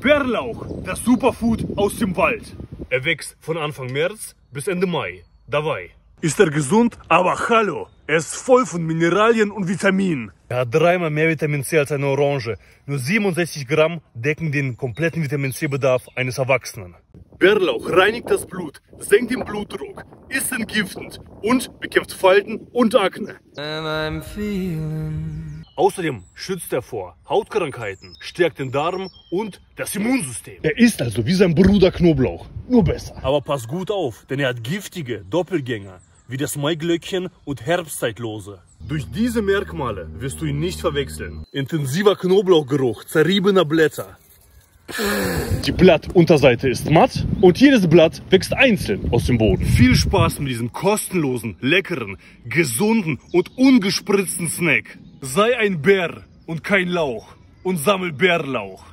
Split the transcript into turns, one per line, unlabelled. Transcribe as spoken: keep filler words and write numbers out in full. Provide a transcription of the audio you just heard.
Bärlauch, das Superfood aus dem Wald. Er wächst von Anfang März bis Ende Mai. Dabei. Ist er gesund? Aber hallo, er ist voll von Mineralien und Vitaminen. Er hat dreimal mehr Vitamin C als eine Orange. Nur siebenundsechzig Gramm decken den kompletten Vitamin C-Bedarf eines Erwachsenen. Bärlauch reinigt das Blut, senkt den Blutdruck, ist entgiftend und bekämpft Falten und Akne. And I'm feeling... Außerdem schützt er vor Hautkrankheiten, stärkt den Darm und das Immunsystem. Er ist also wie sein Bruder Knoblauch, nur besser. Aber pass gut auf, denn er hat giftige Doppelgänger, wie das Maiglöckchen und Herbstzeitlose. Durch diese Merkmale wirst du ihn nicht verwechseln. Intensiver Knoblauchgeruch zerriebener Blätter. Die Blattunterseite ist matt und jedes Blatt wächst einzeln aus dem Boden. Viel Spaß mit diesem kostenlosen, leckeren, gesunden und ungespritzten Snack. Sei ein Bär und kein Lauch und sammel Bärlauch.